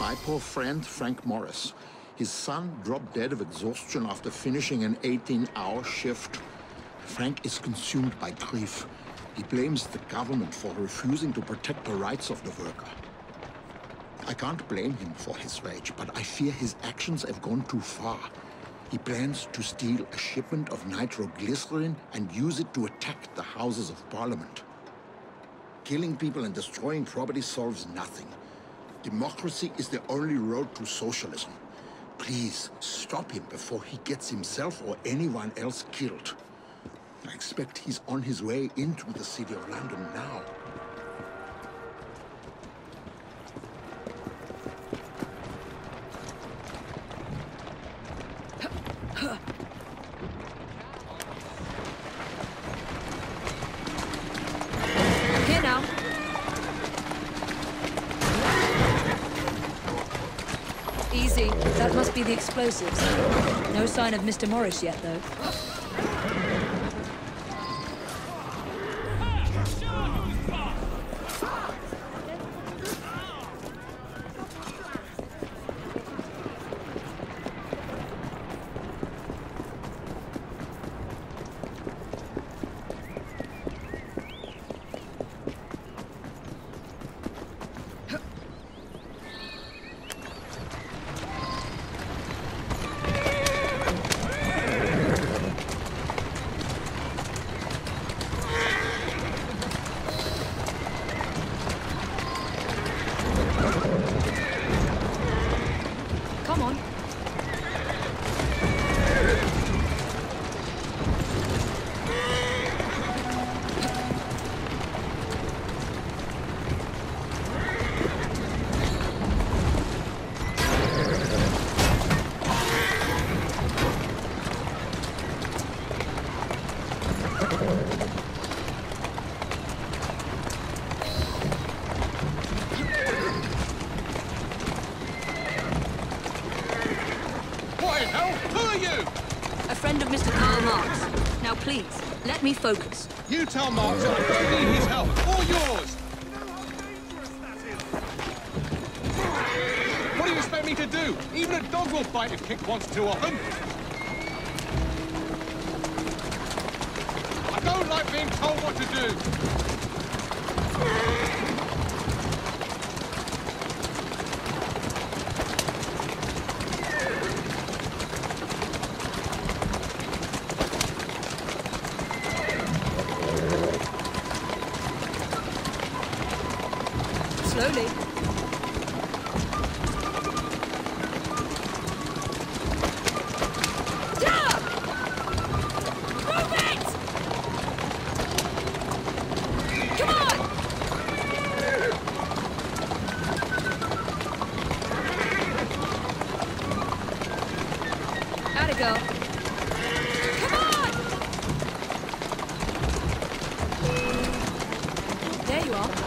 My poor friend, Frank Morris. His son dropped dead of exhaustion after finishing an 18-hour shift. Frank is consumed by grief. He blames the government for refusing to protect the rights of the worker. I can't blame him for his rage, but I fear his actions have gone too far. He plans to steal a shipment of nitroglycerin and use it to attack the Houses of Parliament. Killing people and destroying property solves nothing. Democracy is the only road to socialism. Please, stop him before he gets himself or anyone else killed. I expect he's on his way into the City of London now. Here now. Easy. That must be the explosives. No sign of Mr. Morris yet, though. Come on. A friend of Mr. Karl Marx. Now please, let me focus. You tell Marx I don't need his help, or yours! What do you expect me to do? Even a dog will bite if kicked once too often. I don't like being told what to do. Slowly. Yeah! Move it! Come on! Atta girl. Come on! There you are.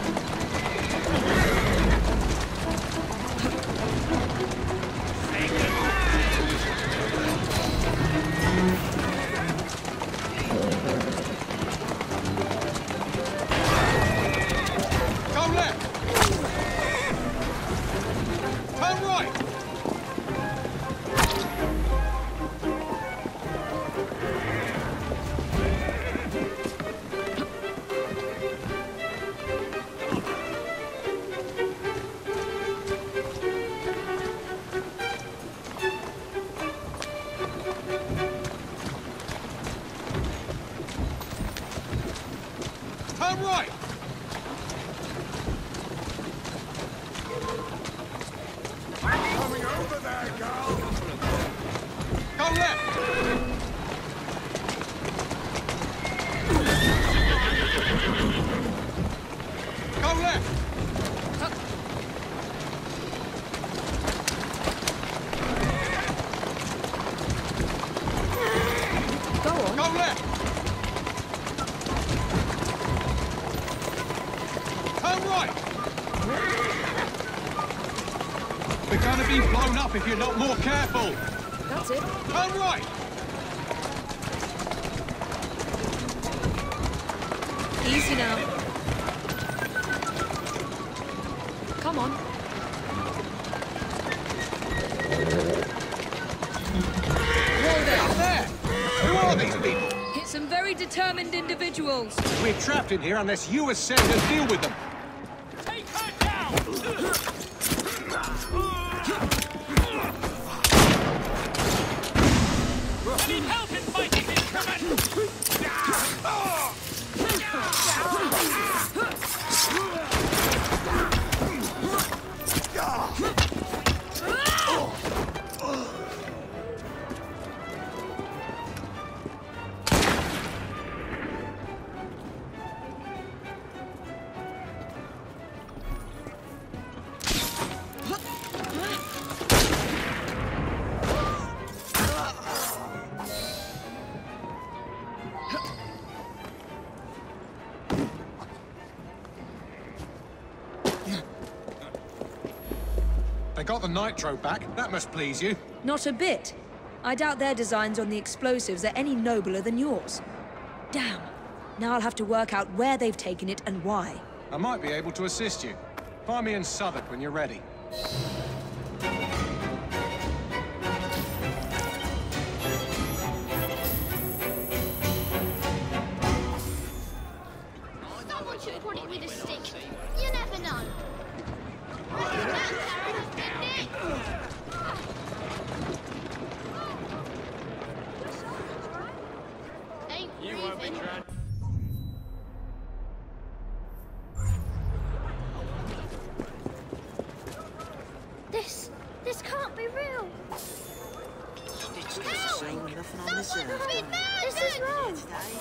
Turn right! Coming over there, girl! Go left! Go left! Go on. Go left! Turn right! We're gonna be blown up if you're not more careful! That's it. Turn right! Easy now. Come on. Up there! Who are these people? Some very determined individuals. We're trapped in here unless you ascenders deal with them. Take her down! I need help in fighting these criminals! They got the nitro back. That must please you. Not a bit. I doubt their designs on the explosives are any nobler than yours. Damn. Now I'll have to work out where they've taken it and why. I might be able to assist you. Find me in Southwark when you're ready. Someone should put it with a stick. You never know. You won't be trying. This can't be real. It's just saying nothing on this earth. This is wrong.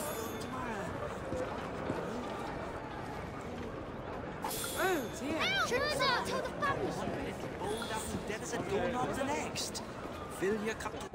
Oh dear. Turns out to the family. One minute bowled out and dead as a doorknob the next. Fill your cup to...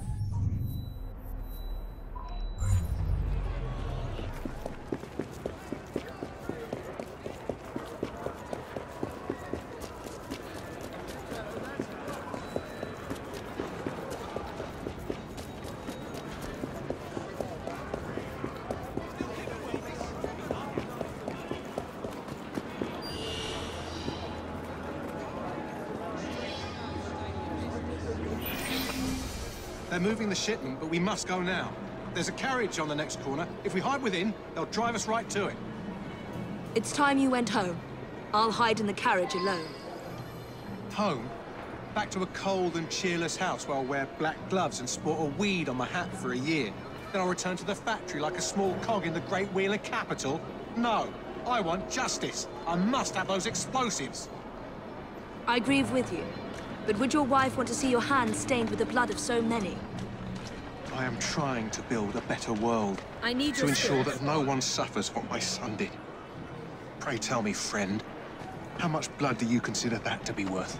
They're moving the shipment, but we must go now. There's a carriage on the next corner. If we hide within, they'll drive us right to it. It's time you went home. I'll hide in the carriage alone. Home? Back to a cold and cheerless house where I'll wear black gloves and sport a weed on my hat for a year. Then I'll return to the factory like a small cog in the great wheel of capital? No. I want justice. I must have those explosives. I grieve with you. But would your wife want to see your hands stained with the blood of so many? I am trying to build a better world. I need to your ensure spirit. that no one suffers what my son did. Pray tell me, friend, how much blood do you consider that to be worth?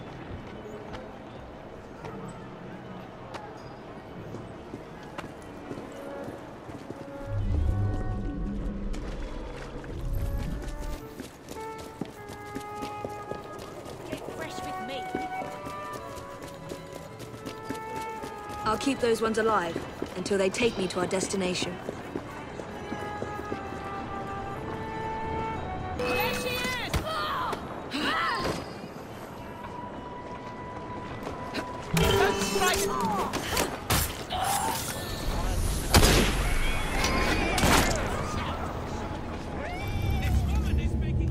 I'll keep those ones alive until they take me to our destination. There she is! That's right! This woman is making...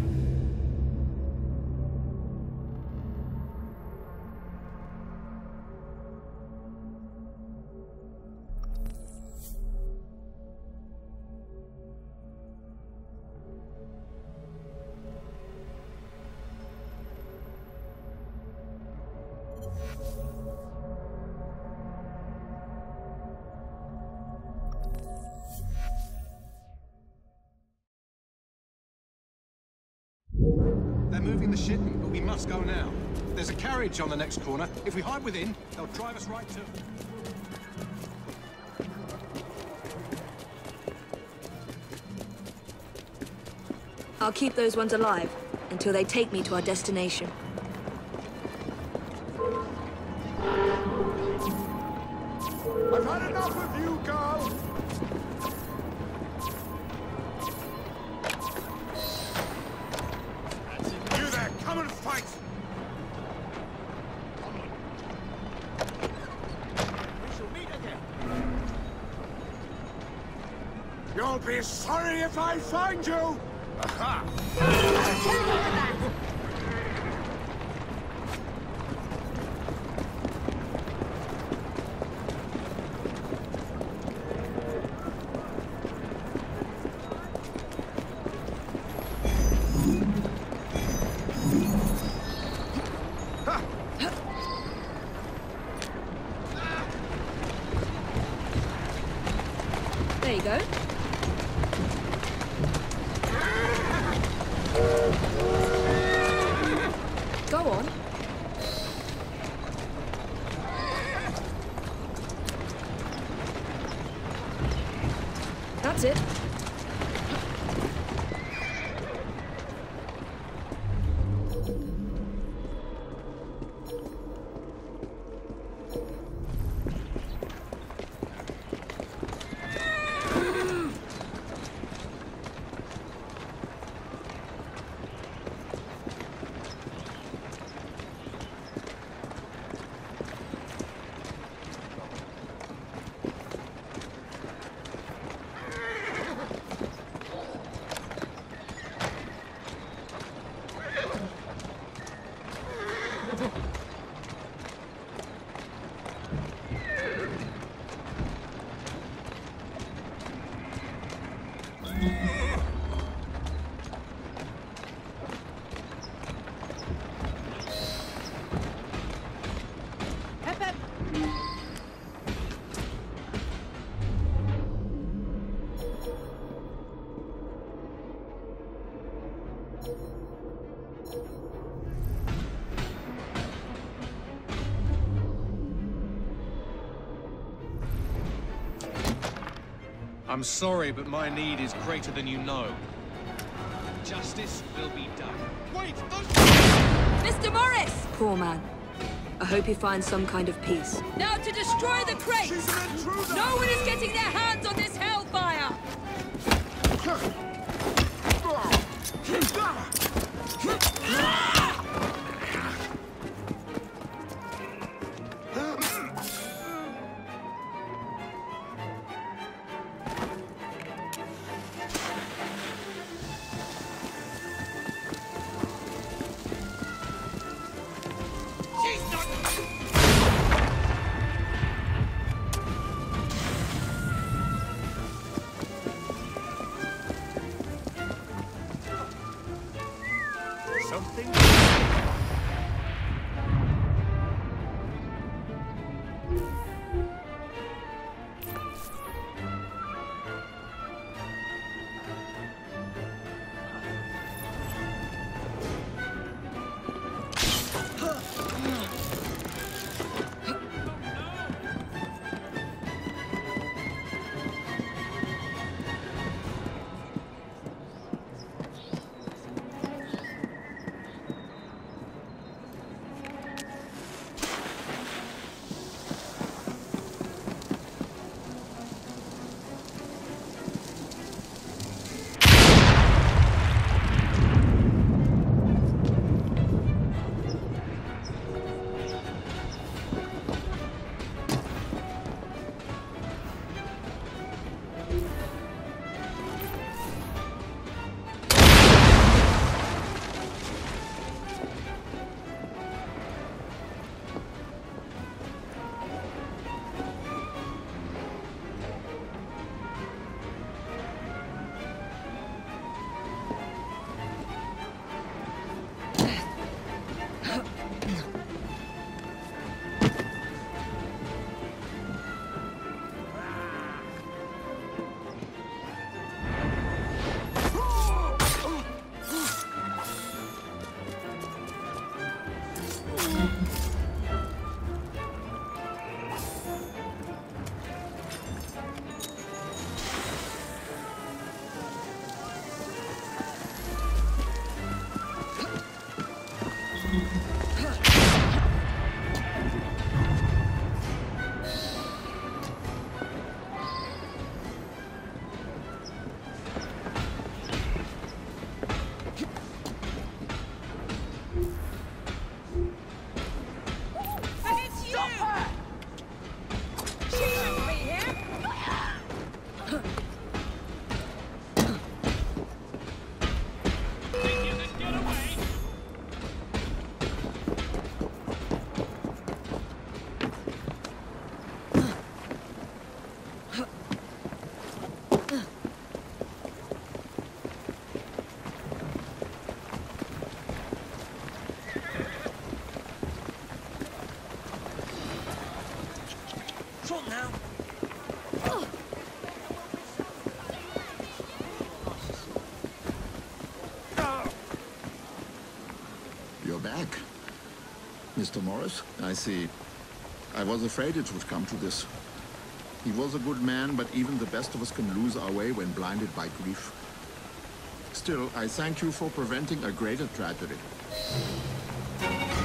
They're moving the shipment, but we must go now. There's a carriage on the next corner. If we hide within, they'll drive us right to it. I'll keep those ones alive until they take me to our destination. I've had enough of you, girl! You there, come and fight! I'll be sorry if I find you! Aha! There you go. Go on. That's it. I'm sorry, but my need is greater than you know. Justice will be done. Wait! Mr. Morris! Poor man. I hope he finds some kind of peace. Now to destroy the crates! She's an intruder! No one is getting their hands on this hellfire! Trot now. You're back, Mr. Morris. I see. I was afraid it would come to this. He was a good man, but even the best of us can lose our way when blinded by grief. Still, I thank you for preventing a greater tragedy.